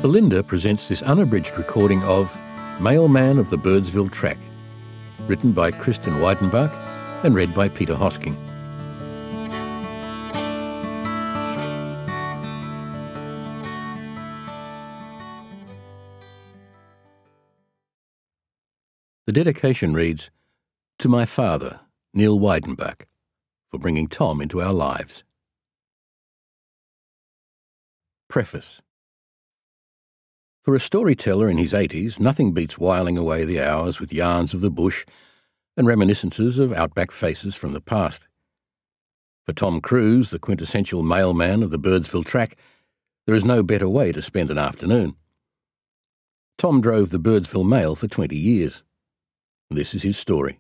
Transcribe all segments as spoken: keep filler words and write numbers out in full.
Belinda presents this unabridged recording of Mailman of the Birdsville Track, written by Kristin Weidenbach and read by Peter Hosking. The dedication reads, "To my father, Neil Weidenbach, for bringing Tom into our lives." Preface. For a storyteller in his eighties, nothing beats whiling away the hours with yarns of the bush and reminiscences of outback faces from the past. For Tom Kruse, the quintessential mailman of the Birdsville Track, there is no better way to spend an afternoon. Tom drove the Birdsville mail for twenty years. This is his story.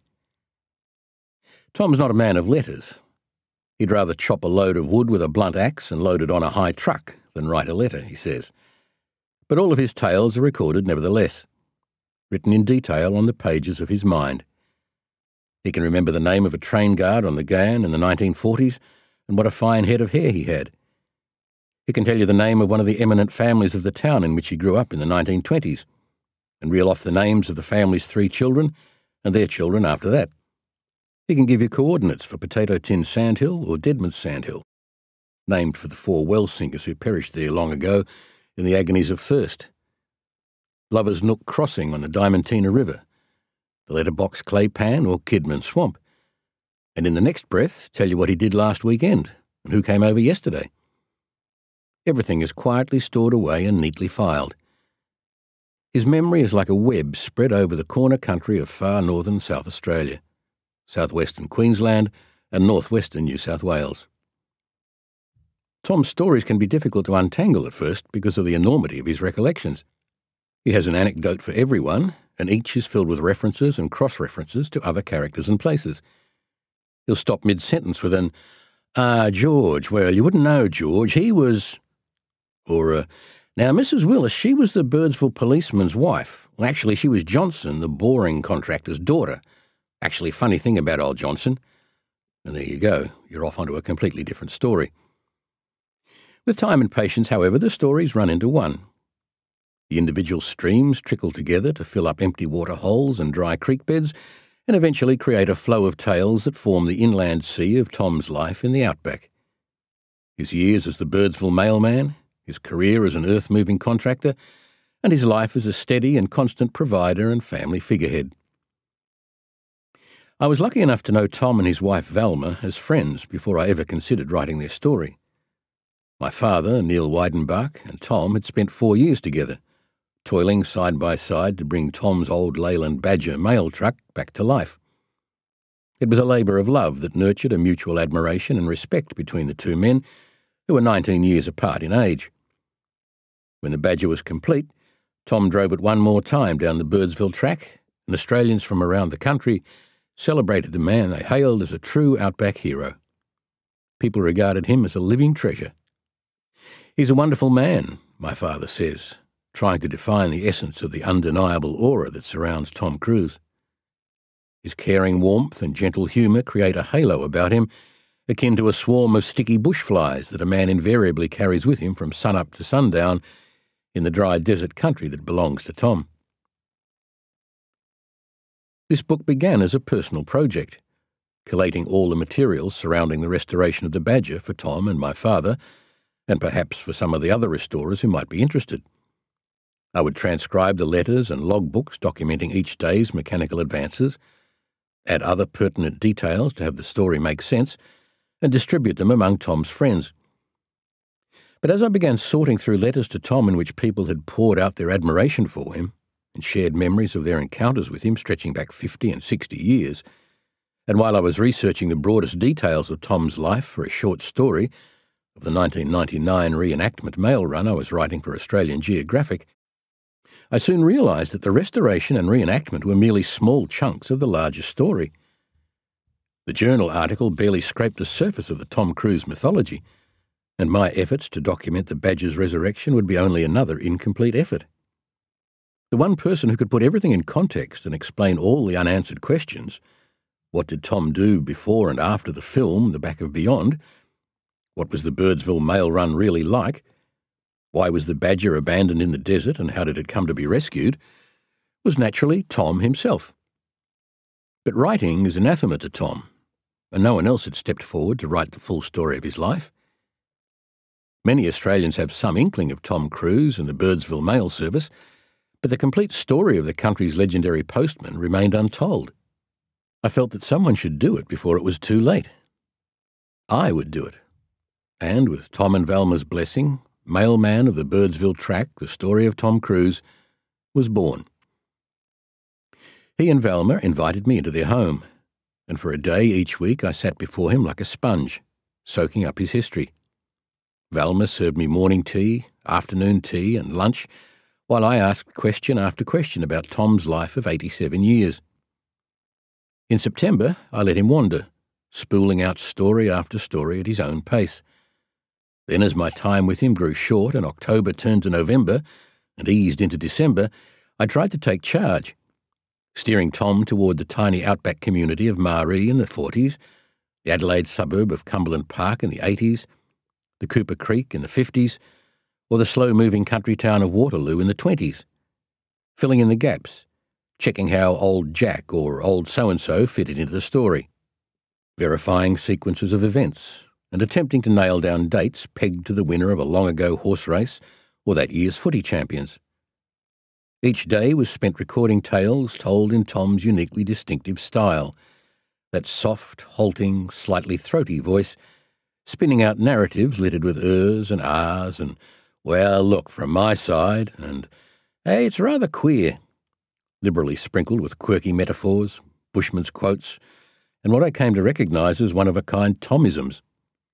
Tom's not a man of letters. He'd rather chop a load of wood with a blunt axe and load it on a high truck than write a letter, he says. But all of his tales are recorded nevertheless, written in detail on the pages of his mind. He can remember the name of a train guard on the Ghan in the nineteen forties and what a fine head of hair he had. He can tell you the name of one of the eminent families of the town in which he grew up in the nineteen twenties and reel off the names of the family's three children and their children after that. He can give you coordinates for Potato Tin Sandhill or Deadman's Sandhill, named for the four well sinkers who perished there long ago in the agonies of thirst. Lover's Nook Crossing on the Diamantina River, the Letterbox Clay Pan or Kidman Swamp, and in the next breath tell you what he did last weekend and who came over yesterday. Everything is quietly stored away and neatly filed. His memory is like a web spread over the corner country of far northern South Australia, southwestern Queensland and northwestern New South Wales. Tom's stories can be difficult to untangle at first because of the enormity of his recollections. He has an anecdote for everyone, and each is filled with references and cross-references to other characters and places. He'll stop mid-sentence with an, "Ah, George, well, you wouldn't know, George, he was..." Or, uh, "Now, Missus Willis, she was the Birdsville policeman's wife. Well, actually, she was Johnson, the boring contractor's daughter. Actually, funny thing about old Johnson." And there you go, you're off onto a completely different story. With time and patience, however, the stories run into one. The individual streams trickle together to fill up empty water holes and dry creek beds and eventually create a flow of tales that form the inland sea of Tom's life in the outback. His years as the Birdsville mailman, his career as an earth-moving contractor, and his life as a steady and constant provider and family figurehead. I was lucky enough to know Tom and his wife Velma as friends before I ever considered writing their story. My father, Neil Weidenbach, and Tom had spent four years together, toiling side by side to bring Tom's old Leyland Badger mail truck back to life. It was a labour of love that nurtured a mutual admiration and respect between the two men, who were nineteen years apart in age. When the Badger was complete, Tom drove it one more time down the Birdsville Track, and Australians from around the country celebrated the man they hailed as a true outback hero. People regarded him as a living treasure. "He's a wonderful man," my father says, trying to define the essence of the undeniable aura that surrounds Tom Kruse. His caring warmth and gentle humour create a halo about him, akin to a swarm of sticky bush flies that a man invariably carries with him from sunup to sundown in the dry desert country that belongs to Tom. This book began as a personal project, collating all the materials surrounding the restoration of the Badger for Tom and my father, and perhaps for some of the other restorers who might be interested. I would transcribe the letters and logbooks documenting each day's mechanical advances, add other pertinent details to have the story make sense, and distribute them among Tom's friends. But as I began sorting through letters to Tom in which people had poured out their admiration for him and shared memories of their encounters with him stretching back fifty and sixty years, and while I was researching the broadest details of Tom's life for a short story of the nineteen ninety-nine reenactment mail run I was writing for Australian Geographic, I soon realised that the restoration and reenactment were merely small chunks of the larger story. The journal article barely scraped the surface of the Tom Kruse mythology, and my efforts to document the Badger's resurrection would be only another incomplete effort. The one person who could put everything in context and explain all the unanswered questions — what did Tom do before and after the film, The Back of Beyond? What was the Birdsville mail run really like? Why was the badger abandoned in the desert and how did it come to be rescued, was naturally Tom himself. But writing is anathema to Tom, and no one else had stepped forward to write the full story of his life. Many Australians have some inkling of Tom Kruse and the Birdsville mail service, but the complete story of the country's legendary postman remained untold. I felt that someone should do it before it was too late. I would do it. And with Tom and Valma's blessing, Mailman of the Birdsville Track, the story of Tom Kruse, was born. He and Valma invited me into their home, and for a day each week I sat before him like a sponge, soaking up his history. Valma served me morning tea, afternoon tea, and lunch, while I asked question after question about Tom's life of eighty-seven years. In September, I let him wander, spooling out story after story at his own pace. Then, as my time with him grew short and October turned to November and eased into December, I tried to take charge, steering Tom toward the tiny outback community of Maree in the forties, the Adelaide suburb of Cumberland Park in the eighties, the Cooper Creek in the fifties, or the slow-moving country town of Waterloo in the twenties, filling in the gaps, checking how old Jack or old so-and-so fitted into the story, verifying sequences of events, and attempting to nail down dates pegged to the winner of a long-ago horse race or that year's footy champions. Each day was spent recording tales told in Tom's uniquely distinctive style, that soft, halting, slightly throaty voice, spinning out narratives littered with ers and ahs and, well, look, from my side, and, hey, it's rather queer, liberally sprinkled with quirky metaphors, bushman's quotes, and what I came to recognise as one-of-a-kind Tomisms.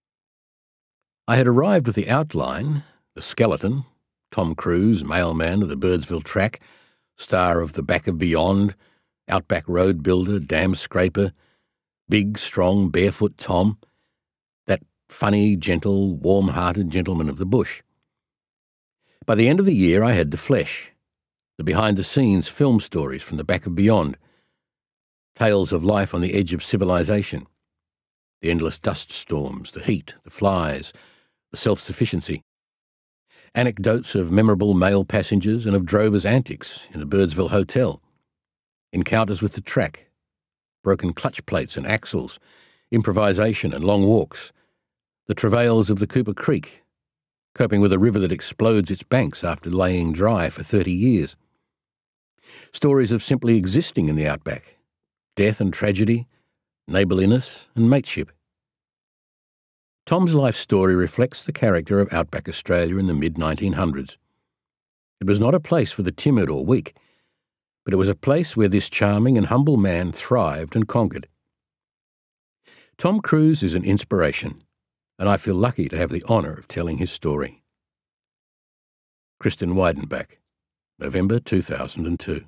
I had arrived with the outline, the skeleton, Tom Kruse, mailman of the Birdsville Track, star of The Back of Beyond, outback road builder, dam scraper, big, strong, barefoot Tom, that funny, gentle, warm-hearted gentleman of the bush. By the end of the year I had the flesh, the behind-the-scenes film stories from The Back of Beyond, tales of life on the edge of civilization, the endless dust storms, the heat, the flies, the self-sufficiency, anecdotes of memorable mail passengers and of drovers' antics in the Birdsville Hotel, encounters with the track, broken clutch plates and axles, improvisation and long walks, the travails of the Cooper Creek, coping with a river that explodes its banks after laying dry for thirty years, stories of simply existing in the outback, death and tragedy, neighbourliness and mateship. Tom's life story reflects the character of outback Australia in the mid nineteen hundreds. It was not a place for the timid or weak, but it was a place where this charming and humble man thrived and conquered. Tom Kruse is an inspiration, and I feel lucky to have the honour of telling his story. Kristin Weidenbach, November two thousand two.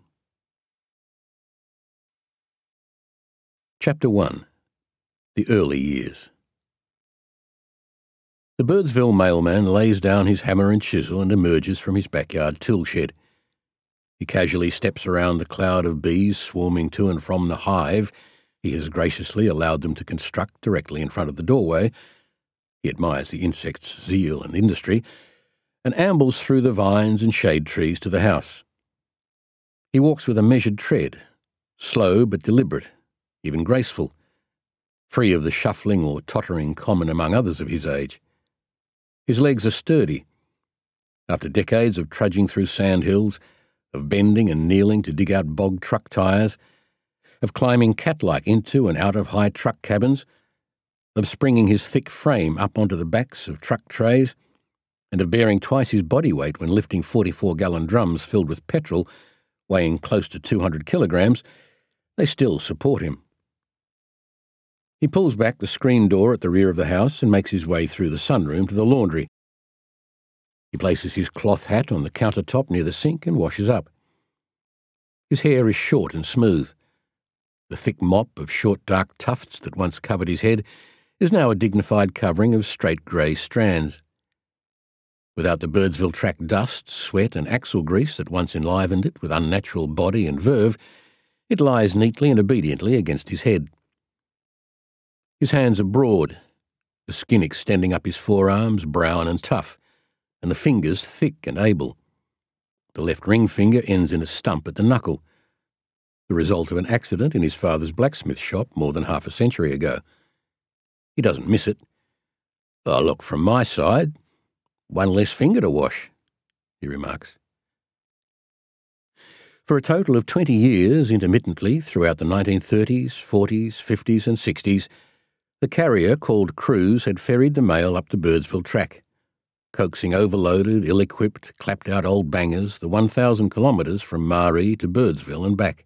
Chapter one. The Early Years. The Birdsville mailman lays down his hammer and chisel and emerges from his backyard tool shed. He casually steps around the cloud of bees swarming to and from the hive he has graciously allowed them to construct directly in front of the doorway. He admires the insects' zeal and industry, and ambles through the vines and shade trees to the house. He walks with a measured tread, slow but deliberate, even graceful, free of the shuffling or tottering common among others of his age. His legs are sturdy. After decades of trudging through sandhills, of bending and kneeling to dig out bog truck tyres, of climbing cat-like into and out of high truck cabins, of springing his thick frame up onto the backs of truck trays, and of bearing twice his body weight when lifting forty-four gallon drums filled with petrol, weighing close to two hundred kilograms, they still support him. He pulls back the screen door at the rear of the house and makes his way through the sunroom to the laundry. He places his cloth hat on the countertop near the sink and washes up. His hair is short and smooth. The thick mop of short dark tufts that once covered his head is now a dignified covering of straight grey strands. Without the Birdsville Track dust, sweat and axle grease that once enlivened it with unnatural body and verve, it lies neatly and obediently against his head. His hands are broad, the skin extending up his forearms, brown and tough, and the fingers thick and able. The left ring finger ends in a stump at the knuckle, the result of an accident in his father's blacksmith shop more than half a century ago. He doesn't miss it. "Oh, look, from my side, one less finger to wash," he remarks. For a total of twenty years, intermittently, throughout the nineteen thirties, forties, fifties and sixties, the carrier called Kruse had ferried the mail up the Birdsville Track, coaxing overloaded, ill-equipped, clapped-out old bangers the one thousand kilometres from Maree to Birdsville and back.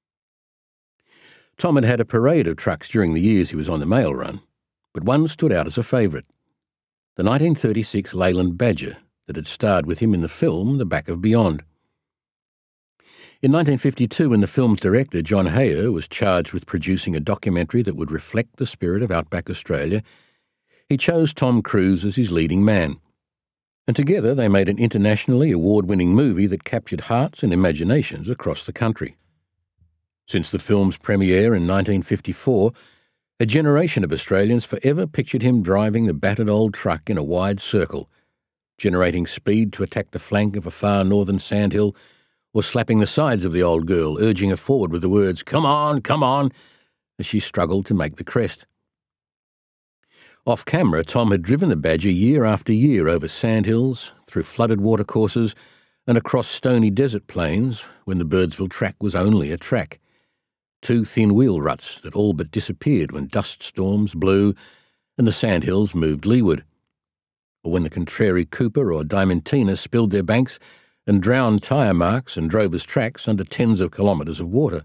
Tom had had a parade of trucks during the years he was on the mail run, but one stood out as a favourite, the nineteen thirty-six Leyland Badger that had starred with him in the film The Back of Beyond. In nineteen fifty-two, when the film's director, John Heyer, was charged with producing a documentary that would reflect the spirit of outback Australia, he chose Tom Kruse as his leading man, and together they made an internationally award-winning movie that captured hearts and imaginations across the country. Since the film's premiere in nineteen fifty-four, a generation of Australians forever pictured him driving the battered old truck in a wide circle, generating speed to attack the flank of a far northern sandhill, or slapping the sides of the old girl, urging her forward with the words, "Come on, come on," as she struggled to make the crest. Off camera, Tom had driven the Badger year after year over sandhills, through flooded watercourses, and across stony desert plains when the Birdsville Track was only a track. Two thin wheel ruts that all but disappeared when dust storms blew and the sandhills moved leeward, or when the contrary Cooper or Diamantina spilled their banks and drowned tyre marks and drovers' tracks under tens of kilometres of water.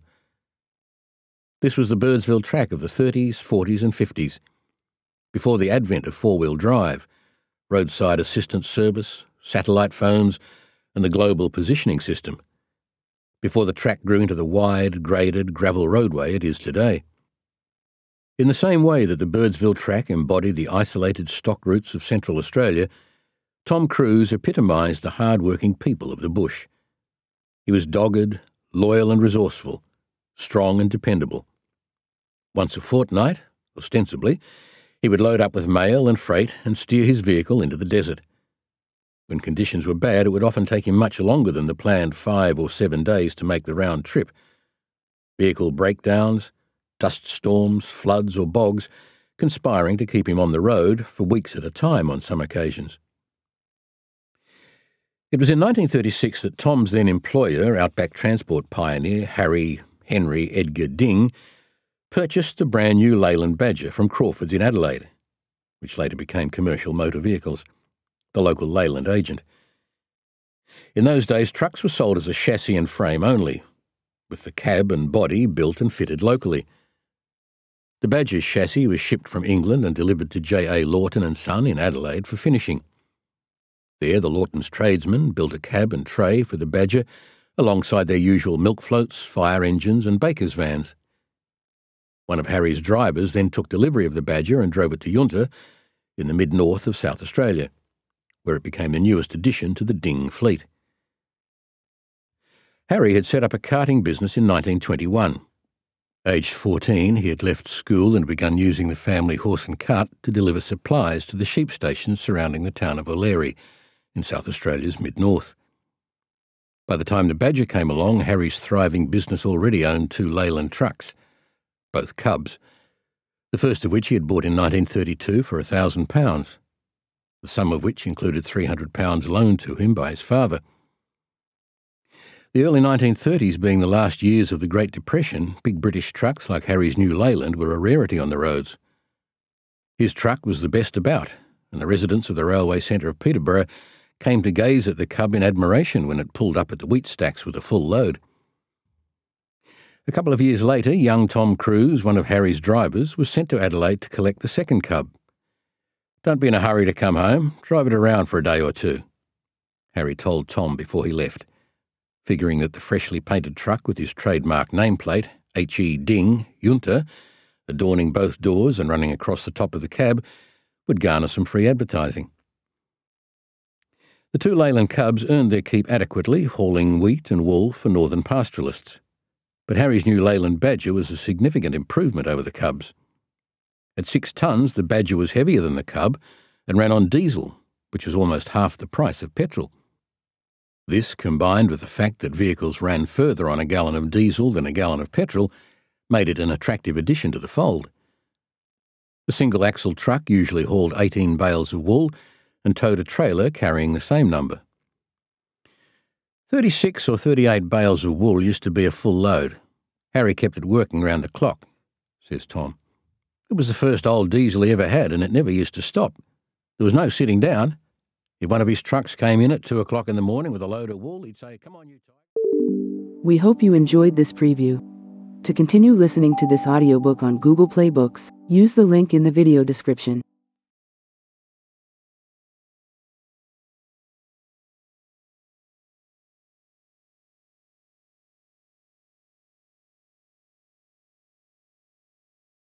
This was the Birdsville Track of the thirties, forties and fifties, before the advent of four-wheel drive, roadside assistance service, satellite phones and the global positioning system, before the track grew into the wide, graded gravel roadway it is today. In the same way that the Birdsville Track embodied the isolated stock routes of Central Australia, Tom Kruse epitomised the hard-working people of the bush. He was dogged, loyal and resourceful, strong and dependable. Once a fortnight, ostensibly, he would load up with mail and freight and steer his vehicle into the desert. When conditions were bad, it would often take him much longer than the planned five or seven days to make the round trip. Vehicle breakdowns, dust storms, floods or bogs, conspiring to keep him on the road for weeks at a time on some occasions. It was in nineteen thirty-six that Tom's then employer, outback transport pioneer Harry Henry Edgar Ding, purchased the brand new Leyland Badger from Crawford's in Adelaide, which later became Commercial Motor Vehicles, the local Leyland agent. In those days, trucks were sold as a chassis and frame only, with the cab and body built and fitted locally. The Badger's chassis was shipped from England and delivered to J A Lawton and Son in Adelaide for finishing. There, the Lawtons tradesmen built a cab and tray for the Badger alongside their usual milk floats, fire engines and baker's vans. One of Harry's drivers then took delivery of the Badger and drove it to Yunta in the mid-north of South Australia, where it became the newest addition to the Ding fleet. Harry had set up a carting business in nineteen twenty-one. Aged fourteen, he had left school and begun using the family horse and cart to deliver supplies to the sheep stations surrounding the town of O'Leary in South Australia's mid-north. By the time the Badger came along, Harry's thriving business already owned two Leyland trucks, both Cubs, the first of which he had bought in nineteen thirty-two for a thousand pounds, the sum of which included three hundred pounds loaned to him by his father. The early nineteen thirties being the last years of the Great Depression, big British trucks like Harry's new Leyland were a rarity on the roads. His truck was the best about, and the residents of the railway centre of Peterborough came to gaze at the Cub in admiration when it pulled up at the wheat stacks with a full load. A couple of years later, young Tom Kruse, one of Harry's drivers, was sent to Adelaide to collect the second Cub. "Don't be in a hurry to come home. Drive it around for a day or two," Harry told Tom before he left, figuring that the freshly painted truck with his trademark nameplate, H E Ding, Yunta, adorning both doors and running across the top of the cab, would garner some free advertising. The two Leyland Cubs earned their keep adequately, hauling wheat and wool for northern pastoralists. But Harry's new Leyland Badger was a significant improvement over the Cubs. At six tonnes, the Badger was heavier than the Cub and ran on diesel, which was almost half the price of petrol. This, combined with the fact that vehicles ran further on a gallon of diesel than a gallon of petrol, made it an attractive addition to the fold. The single-axle truck usually hauled eighteen bales of wool and towed a trailer carrying the same number. thirty-six or thirty-eight bales of wool used to be a full load. Harry kept it working round the clock, says Tom. It was the first old diesel he ever had, and it never used to stop. There was no sitting down. If one of his trucks came in at two o'clock in the morning with a load of wool, he'd say, "Come on, you tiger." We hope you enjoyed this preview. To continue listening to this audiobook on Google Play Books, use the link in the video description.